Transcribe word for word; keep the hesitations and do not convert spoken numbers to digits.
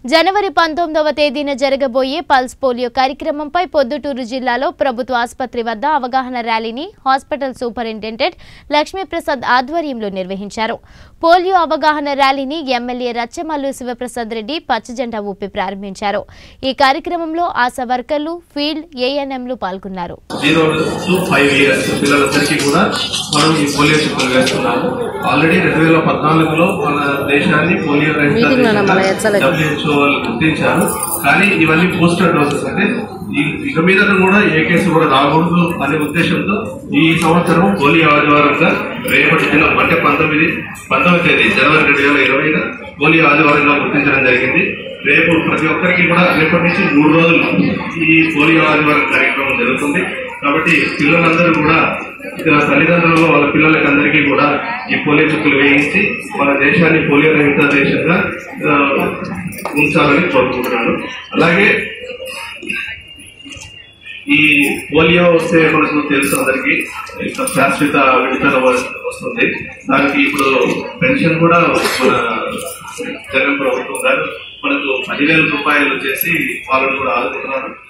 జనవరి పంతొమ్మిదవ తేదీన జరగబోయే పల్స్ పోలియో కార్యక్రమంపై పొద్దుటూరు జిల్లాలో ప్రభుత్వ ఆసుపత్రి వద్ద అవగాహన ర్యాలీని హాస్పిటల్ సూపరింటెండెంట్ లక్ష్మీప్రసాద్ ఆధ్వర్యంలో నిర్వహించారు. పోలియో అవగాహన ర్యాలీని ఎమ్మెల్యే రచ్చమల్లు శివప్రసాద్ రెడ్డి పచ్చజెండా ఊపి ప్రారంభించారు. ఈ కార్యక్రమంలో ఆశా వర్కర్లు, ఫీల్డ్ ఏఎన్ఎంలు పాల్గొన్నారు. ఆల్రెడీ రెండు వేల పద్నాలుగులో మన దేశాన్ని పోలియో గుర్తించారు. కానీ ఇవన్నీ బూస్టర్ డోసెస్ అంటే ఇక మీద కూడా ఏ కేసు కూడా రాకూడదు అనే ఉద్దేశంతో ఈ సంవత్సరం పోలియో ఆదివారంగా రేపటి దినం అంటే పంతొమ్మిది పంతొమ్మిది తేదీ జనవరి రెండు వేల ఇరవైన పోలియో ఆదివారంగా గుర్తించడం జరిగింది. రేపు ప్రతి ఒక్కరికి కూడా రేపటి నుంచి మూడు రోజులు ఈ పోలియో ఆదివారం కార్యక్రమం జరుగుతుంది. కాబట్టి పిల్లలందరూ కూడా తల్లిదండ్రులు వాళ్ళ పిల్లలకి అందరికీ కూడా ఈ పోలియో చుక్కలు వేయించి మన దేశాన్ని పోలియో రహిత దేశంగా ఉంచాలని కోరుకుంటున్నాను. అలాగే ఈ పోలియో వస్తే మనకు తెలుసు అందరికీ శాశ్వత విడుదల వస్తుంది. దానికి ఇప్పుడు పెన్షన్ కూడా మన జగన్ ప్రభుత్వం గారు మనకు పదివేల రూపాయలు చేసి వాళ్ళని కూడా ఆదుకుంటున్నారు.